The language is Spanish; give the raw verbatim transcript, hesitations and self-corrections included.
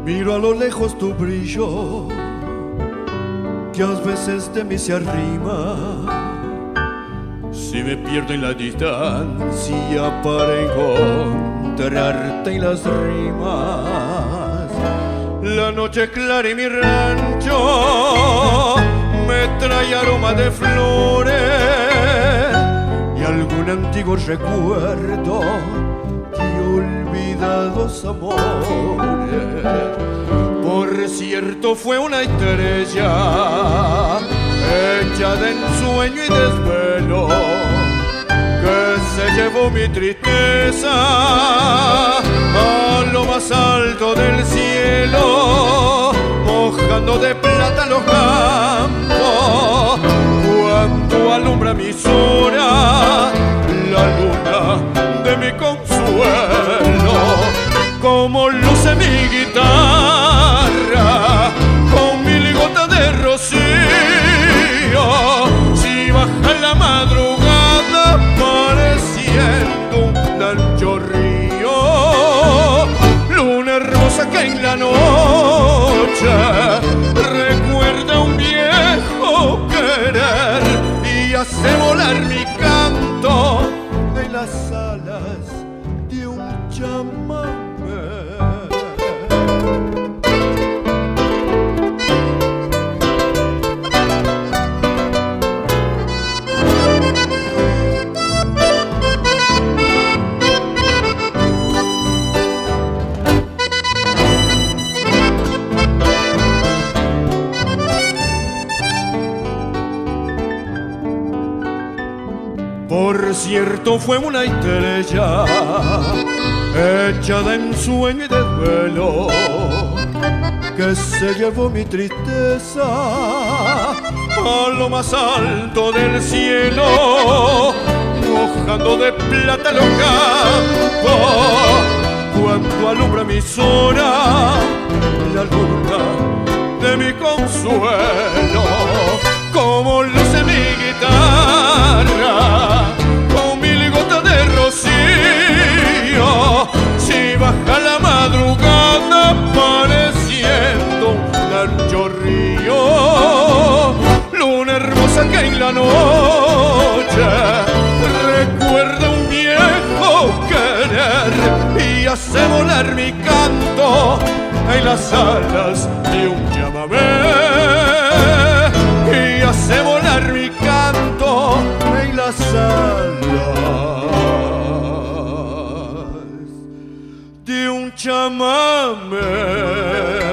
Miro a lo lejos tu brillo, que a veces de mí se arrima. Si me pierdo en la distancia para encontrarte en las rimas, la noche clara y mi rancho me trae aroma de flores y algún antiguo recuerdo de olvidados amores. Por cierto, fue una estrella hecha de ensueño y desvelo que se llevó mi tristeza a lo más alto del cielo, mojando de plata los campos cuando alumbra mis horas la luna de mi consuelo. Como luce mi guitarra con mil gotas de rocío, si baja la madrugada pareciendo un ancho río. Luna hermosa que en la noche recuerda un viejo querer y hace volar mi canto de las alas de un chamamé. Por cierto, fue una estrella hecha de ensueño y desvelo que se llevó mi tristeza a lo más alto del cielo, mojando de plata los campos cuando alumbra mis horas la luna de mi consuelo. Como luce mi guitarra con mil gotas de rocío, si baja la madrugada pareciendo un ancho río. Luna hermosa que en la noche recuerda un viejo querer y hace volar mi canto en las alas de un chamamé. Y hace volar mi canto en las alas de un chamamé.